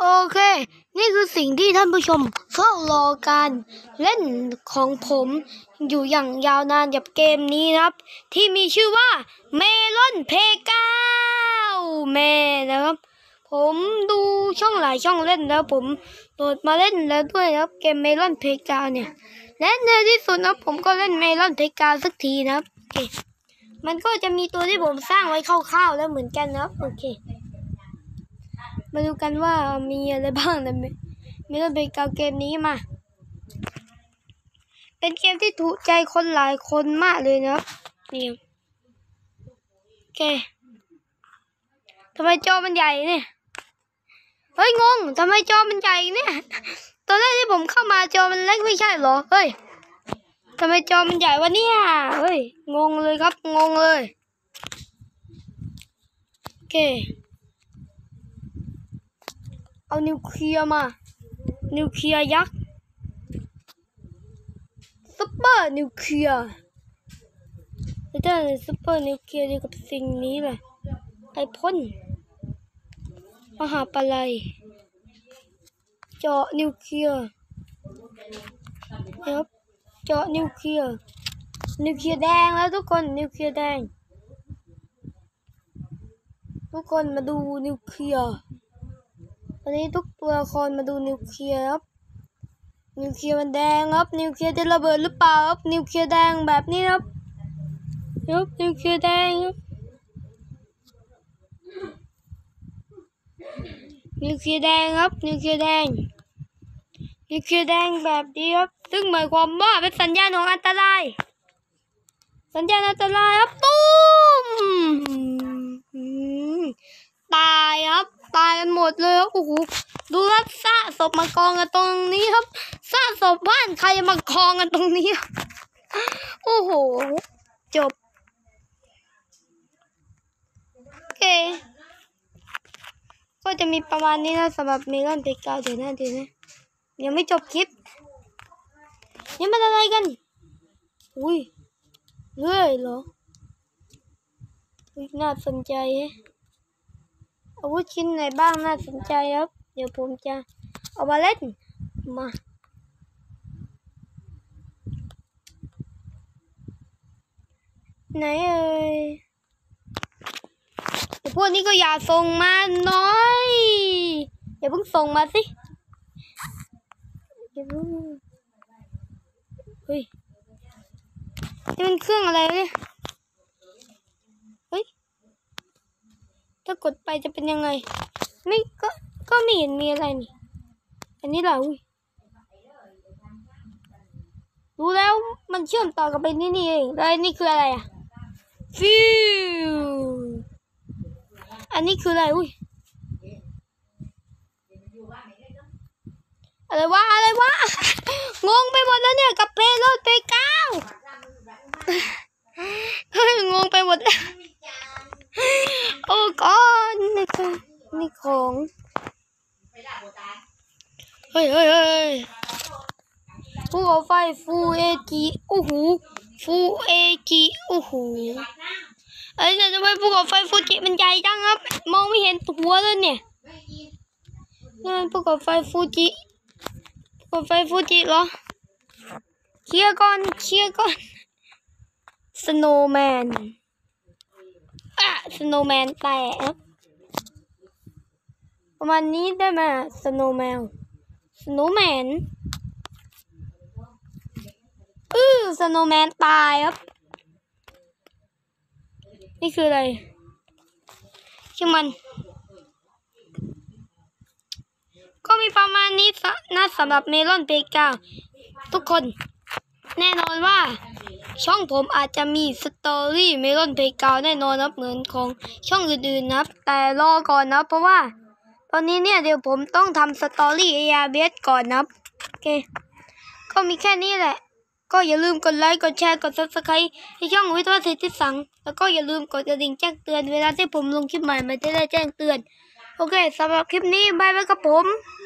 โอเค นี่คือสิ่งที่ท่านผู้ชมเฝ้ารอการเล่นของผมอยู่อย่างยาวนานกับเกมนี้นะครับที่มีชื่อว่าเมลอนเพกาวแม่นะครับผมดูช่องหลายช่องเล่นแล้วผมโหลดมาเล่นแล้วด้วยนะครับเกมเมลอนเพกาวเนี่ยและในที่สุดนะผมก็เล่นเมลอนเพกาวสักทีนะครับโอเคมันก็จะมีตัวที่ผมสร้างไว้คร่าวๆแล้วเหมือนกันนะครับโอเคมาดูกันว่ามีอะไรบ้างนะมีเรื่องเป็นเกมนี้มาเป็นเกมที่ถูกใจคนหลายคนมากเลยนะครับนี่โอเคทำไมจอมันใหญ่เนี่ยเฮ้ยงงทำไมจอมันใหญ่เนี่ยตอนแรกที่ผมเข้ามาจอมันเล็กไม่ใช่เหรอเฮ้ยทำไมจอมันใหญ่วะเนี่ยเฮ้ยงงเลยครับงงเลยโอเคเอานิวเคลียร์มานิวเคลียร์ยักษ์ซุปเปอร์นิวเคลียร์ไม่ได้เลยซุปเปอร์นิวเคลียร์เดียวกับสิ่งนี้แหละไอพ่นมหาปลัยเจาะนิวเคลียร์ครับเจาะนิวเคลียร์แดงแล้วทุกคนนิวเคลียร์แดงทุกคนมาดูนิวเคลียร์วันนี้ทุกตัวละครมาดูนิวเคลียร์ครับนิวเคลียร์มันแดงครับนิวเคลียร์จะระเบิดหรือเปล่าครับนิวเคลียร์แดงแบบนี้ครับนิวเคลียร์แดงครับนิวเคลียร์แดงครับนิวเคลียร์แดงแบบนี้ครับซึ่งหมายความว่าเป็นสัญญาณของอันตรายครับตุ้มตายครับตายกันหมดเลยครับโอ้โหดูครับซากศพมากองกันตรงนี้ครับซากศพบ้านใครมากองกันตรงนี้โอ้โหจบโอเคก็จะมีประมาณนี้นะสำหรับเมลอนเพกาวเดี๋ยวนะยังไม่จบคลิปนี่มันอะไรกันอุ้ยเรื่อยเหรอน่าสนใจอาวุธชิ้นไหนบ้างน่าสนใจครับเดี๋ยวผมจะเอามาเล่นมาไหนเอ่ยแต่พวกนี้ก็อย่าส่งมาน้อยอย่าเพิ่งส่งมาสิเฮ้ยนี่มันเครื่องอะไรเนี่ยเฮ้ยถ้ากดไปจะเป็นยังไงไม่ก็ไม่เห็นมีอะไรนี่อันนี้แหละอุ้ยรู้แล้วมันเชื่อมต่อกับไปนี่เองแล้วอันนี้คืออะไรอ่ะฟิวอันนี้คืออะไรอุ้ยอะไรวะงงไปหมดแล้วเนี่ยกับเพลโลเตก้าวเฮ้ยงงไปหมดแล้วโอ้ก้อนนี่ของเฮ้ยภูเขาไฟฟูเอจิโอ้โหฟูเอจิโอ้โหเนี่ยทำไมภูเขาไฟฟูจิมันใหญ่จังครับมองไม่เห็นหัวเลยเนี่ยนั่นภูเขาไฟฟูจิเหรอเคลียร์ก่อนสโนว์แมนแตกประมาณนี้ได้ไหมสโนว์แมนสโนว์แมนตายครับนี่คืออะไรชื่อมันก็มีประมาณนี้นะสำหรับเมลอนเพกาวทุกคนแน่นอนว่าช่องผมอาจจะมีสตอรี่เมลอนเพกาวแน่นอนครับเหมือนของช่องอื่นๆนะครับแต่รอก่อนนะเพราะว่าตอนนี้เนี่ยเดี๋ยวผมต้องทำสตอรี่ARBSก่อนนะครับโอเคก็มีแค่นี้แหละก็อย่าลืมกดไลค์กดแชร์กด Subscribe ให้ช่องวิทยาศิษย์ที่สังแล้วก็อย่าลืมกดกระดิ่งแจ้งเตือนเวลาที่ผมลงคลิปใหม่มันจะได้แจ้งเตือนโอเคสำหรับคลิปนี้บายบายครับผม